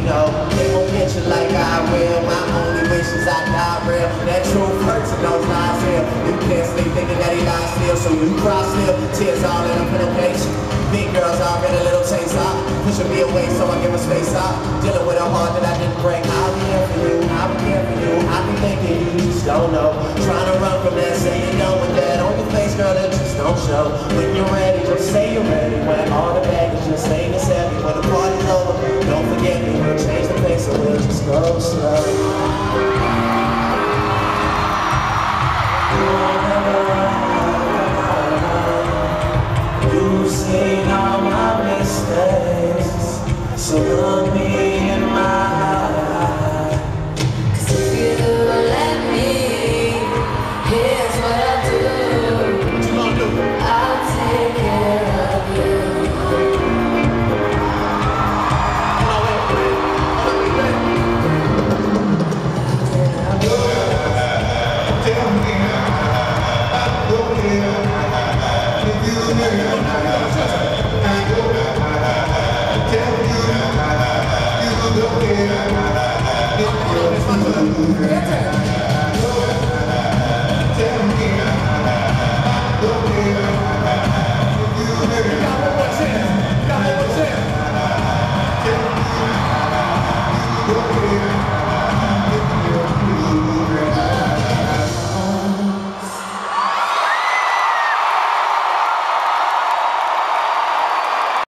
know, they won't get you like I will. My only wish is I die real. That truth hurts and those lies here. You can't sleep thinking that he lies still, so you cry still. Tears all in a pillowcase. Big girls all get a little taste off. Pushing me away so I give her space off. Dealing with a heart that I didn't break. I'll be here for you, I'll be here for you. I be thinking you just don't know. Trying to run from that, say you're done with that. On your face, girl, that just don't show. When you're ready, just say you're ready. When all the baggage just ain't as heavy. When the party's over, don't forget me. We'll change the pace and we'll just go slow. You've seen all my mistakes, so